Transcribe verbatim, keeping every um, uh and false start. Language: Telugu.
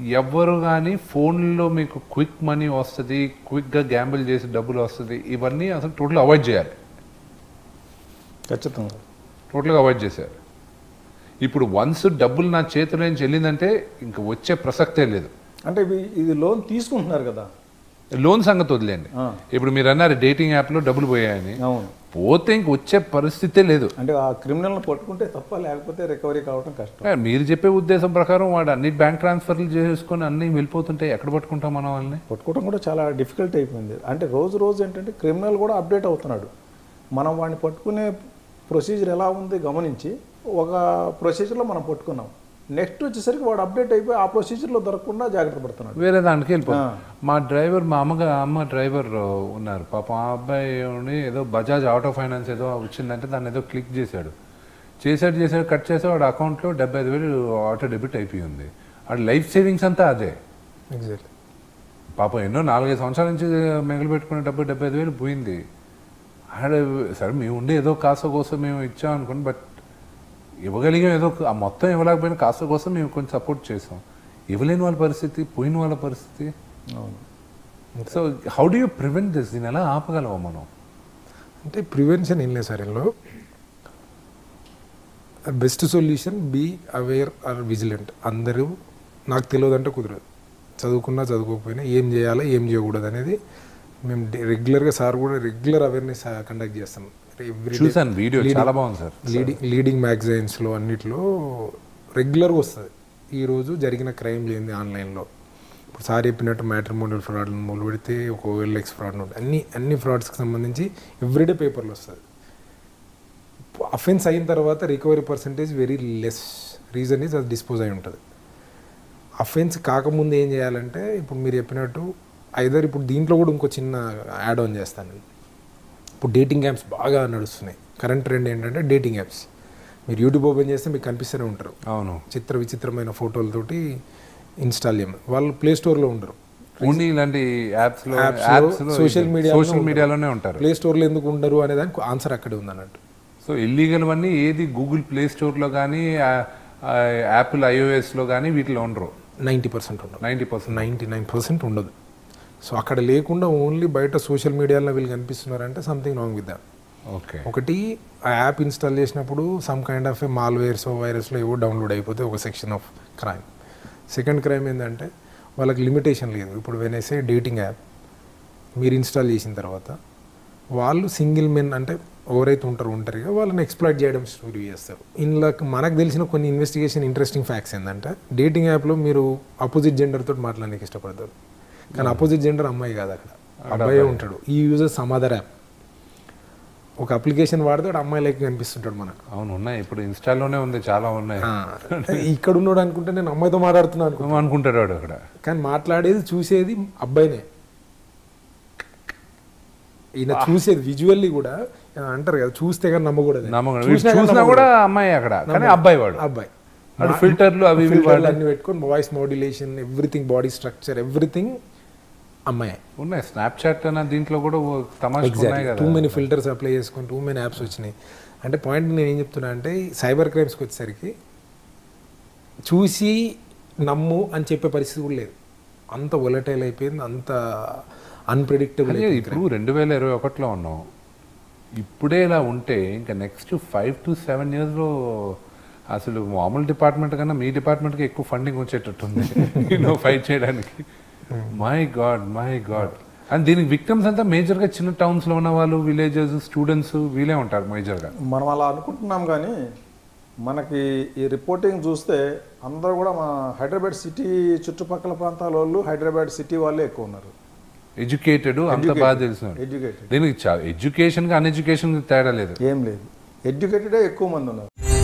ఎవరు కానీ ఫోన్లో మీకు క్విక్ మనీ వస్తుంది, క్విక్గా గ్యాంబుల్ చేసి డబ్బులు వస్తుంది, ఇవన్నీ అసలు టోటల్ అవాయిడ్ చేయాలి. ఖచ్చితంగా టోటల్గా అవాయిడ్ చేశారు. ఇప్పుడు వన్స్ డబ్బులు నా చేతిలో నుంచి వెళ్ళిందంటే ఇంక వచ్చే ప్రసక్తే లేదు. అంటే ఇది లోన్ తీసుకుంటున్నారు కదా, లోన్ సంగతి వదిలేండి. ఇప్పుడు మీరు అన్నారు డేటింగ్ యాప్లో డబ్బులు పోయాయని, అవును, పోతే ఇంక వచ్చే పరిస్థితే లేదు. అంటే ఆ క్రిమినల్ని పట్టుకుంటే తప్ప, లేకపోతే రికవరీ కావడం కష్టం. మీరు చెప్పే ఉద్దేశం ప్రకారం వాడు అన్ని బ్యాంక్ ట్రాన్స్ఫర్లు చేసుకొని అన్ని వెళ్ళిపోతుంటే ఎక్కడ పట్టుకుంటాం మనం వాళ్ళని? పట్టుకోవడం కూడా చాలా డిఫికల్ట్ అయిపోయింది. అంటే రోజు రోజు ఏంటంటే క్రిమినల్ కూడా అప్డేట్ అవుతున్నాడు. మనం వాడిని పట్టుకునే ప్రొసీజర్ ఎలా ఉంది గమనించి ఒక ప్రొసీజర్లో మనం పట్టుకున్నాం, నెక్స్ట్ వచ్చేసరికి వాడు అప్డేట్ అయిపోయి ఆ ప్రొసీజర్లో దొరకకుండా జాగ్రత్త పడుతున్నాడు, వేరే దానికి వెళ్ళిపోతాం. మా డ్రైవర్, మా అమ్మగా అమ్మ డ్రైవర్ ఉన్నారు పాపం, ఆ అబ్బాయి ఏదో బజాజ్ ఆటో ఫైనాన్స్ ఏదో వచ్చిందంటే దాన్ని ఏదో క్లిక్ చేశాడు, చేసాడు చేసాడు కట్ చేసాడు, వాడు అకౌంట్లో డెబ్బై ఐదు వేలు ఆటో డెబిట్ అయిపోయింది. వాడు లైఫ్ సేవింగ్స్ అంతా అదే. ఎగ్జాక్ట్లీ. పాపం ఎన్నో నాలుగైదు సంవత్సరాల నుంచి మిగిలి పెట్టుకునే డబ్బు డెబ్బై ఐదు వేలు పోయింది. ఆడ సరే మేము ఉండే ఏదో కాస్త కోసం మేము ఇచ్చాం అనుకోండి, బట్ ఇవ్వగలిగాం, ఏదో ఆ మొత్తం ఇవ్వలేకపోయినా కాస్త కోసం మేము కొంచెం సపోర్ట్ చేసాం. ఇవ్వలేని వాళ్ళ పరిస్థితి, పోయిన వాళ్ళ పరిస్థితి. So how do you prevent this? దీన్ని ఎలా ఆపగలవా మనం? అంటే ప్రివెన్షన్ ఏం లేదు సార్, ఇందులో best solution be aware or vigilant. అందరూ నాకు తెలియదంటే కుదరదు, చదువుకున్నా చదువుకోకపోయినా ఏం చేయాలో ఏం చేయకూడదు అనేది మేము రెగ్యులర్గా సార్ కూడా రెగ్యులర్ అవేర్నెస్ కండక్ట్ చేస్తాం. చూసాను వీడియో, చాలా బాగుంది సార్. లీడింగ్ లీడింగ్ మ్యాగజైన్స్లో అన్నిట్లో రెగ్యులర్గా వస్తుంది ఈరోజు జరిగిన క్రైమ్ లేని ఆన్లైన్లో. ఇప్పుడు సార్ చెప్పినట్టు మ్యాట్రిమోనియల్ ఫ్రాడ్ మొదలు పెడితే ఒక ఓఎల్ఎక్స్ ఫ్రాడ్ ఉంటుంది, అన్ని అన్ని ఫ్రాడ్స్కి సంబంధించి ఎవ్రీడే పేపర్లు వస్తుంది. అఫెన్స్ అయిన తర్వాత recovery percentage very less. Reason is అది డిస్పోజ్ అయి ఉంటుంది. అఫెన్స్ కాకముందు ఏం చేయాలంటే ఇప్పుడు మీరు చెప్పినట్టు ఐదర్ ఇప్పుడు దీంట్లో కూడా ఇంకో చిన్న యాడ్ ఆన్ చేస్తాను. ఇప్పుడు డేటింగ్ యాప్స్ బాగా నడుస్తున్నాయి. కరెంట్ ట్రెండ్ ఏంటంటే డేటింగ్ యాప్స్. మీరు యూట్యూబ్ ఓపెన్ చేస్తే మీకు కనిపిస్తూనే ఉంటారు. అవును, చిత్ర విచిత్రమైన ఫోటోలతోటి ఇన్స్టాల్ చేయమని. వాళ్ళు ప్లే స్టోర్లో ఉండరు, ఓన్లీ ఇలాంటి యాప్స్ సోషల్ మీడియా సోషల్ మీడియాలోనే ఉంటారు. ప్లే స్టోర్లో ఎందుకు ఉండరు అనే దానికి ఆన్సర్ అక్కడే ఉంది అన్నట్టు. సో ఇల్లీగల్ అన్నీ ఏది గూగుల్ ప్లే స్టోర్లో కానీ యాపిల్ ఐఓఎస్లో కానీ వీటిలో ఉండరు. నైంటీ పర్సెంట్ ఉండదు, ninety percent ninety nine percent ఉండదు. సో అక్కడ లేకుండా ఓన్లీ బయట సోషల్ మీడియాలో వీళ్ళు కనిపిస్తున్నారంటే something wrong with that. Okay, ఒకటి ఆ యాప్ ఇన్స్టాల్ చేసినప్పుడు some kind of a malwares వైరస్లో ఏవో డౌన్లోడ్ అయిపోతే ఒక section of crime. Second crime ఏంటంటే వాళ్ళకి లిమిటేషన్ లేదు. ఇప్పుడు వెనేసే డేటింగ్ యాప్ మీరు ఇన్స్టాల్ చేసిన తర్వాత వాళ్ళు సింగిల్ మెన్ అంటే ఎవరైతే ఉంటారో ఉంటారుగా వాళ్ళని ఎక్స్ప్లాయిట్ చేయడం స్టోరీ చేస్తారు. ఇందులో మనకు తెలిసిన కొన్ని ఇన్వెస్టిగేషన్ ఇంట్రెస్టింగ్ ఫ్యాక్ట్స్ ఏంటంటే డేటింగ్ యాప్లో మీరు అపోజిట్ జెండర్ తోటి మాట్లాడడానికి ఇష్టపడతారు, కానీ అపోజిట్ జెండర్ అమ్మాయి కాదు, అక్కడ అబ్బాయి ఉంటాడు. ఈ యూజర్ సమ్ అదర్ యాప్ ఒక అప్లికేషన్ వాడితే అమ్మాయి లైక్ కనిపిస్తుంటాడు మనకు. అవును, ఉన్నాయి. ఇప్పుడు ఇన్స్టాలోనే ఉంది, చాలా ఉన్నాయి. ఇక్కడ ఉన్నాడు అనుకుంటే నేను అమ్మాయితో మాట్లాడుతున్నాను అనుకుంటాడు వాడు అక్కడ, కానీ మాట్లాడేది చూసేది అబ్బాయినే. ఈయన చూసేది విజువల్లీ కూడా అంటారు కదా, చూస్తే కానీ నమ్మకూడదు. చూసినా కూడా అమ్మాయి అక్కడ, కానీ అబ్బాయి వాడు అబ్బాయి ఫిల్టర్లు అవి అన్ని పెట్టుకొని voice modulation everything, body structure everything అమ్మాయి ఉన్నాయి. స్నాప్చాట్ అన్న దీంట్లో కూడా తమాషా టూ మెనీ ఫిల్టర్స్ అప్లై చేసుకుని టూ మెనీ యాప్స్ వచ్చినాయి. అంటే పాయింట్ నేను ఏం చెప్తున్నా అంటే సైబర్ క్రైమ్స్కి వచ్చేసరికి చూసి నమ్ము అని చెప్పే పరిస్థితి కూడా లేదు. అంత వొలటైల్ అయిపోయింది, అంత అన్ప్రెడిక్టబుల్. ఇప్పుడు రెండు వేల ఇరవై ఒకటిలో ఉన్నాం, ఇప్పుడే ఇలా ఉంటే ఇంకా నెక్స్ట్ ఫైవ్ టు సెవెన్ ఇయర్స్లో అసలు మామూలు డిపార్ట్మెంట్ కన్నా మీ డిపార్ట్మెంట్కి ఎక్కువ ఫండింగ్ వచ్చేటట్టుంది ఫైట్ చేయడానికి. My god my god. And దీనికి విక్టిమ్స్ అంతా మేజర్గా చిన్న టౌన్స్లో ఉన్న వాళ్ళు, విలేజెస్, స్టూడెంట్స్ వీళ్ళే ఉంటారు మేజర్గా. మనం అలా అనుకుంటున్నాం, కానీ మనకి ఈ రిపోర్టింగ్ చూస్తే అందరూ కూడా మా హైదరాబాద్ సిటీ చుట్టుపక్కల ప్రాంతాల వాళ్ళు హైదరాబాద్ సిటీ వాళ్ళే ఎక్కువ ఉన్నారు. ఎడ్యుకేటెడ్, అంత బాగా తెలిసిన ఎడ్యుకేటెడ్. దీనికి ఎడ్యుకేషన్కి అన్ఎడ్యుకేషన్కి తేడా లేదు, ఏం లేదు, ఎడ్యుకేటెడే ఎక్కువ మంది ఉన్నారు.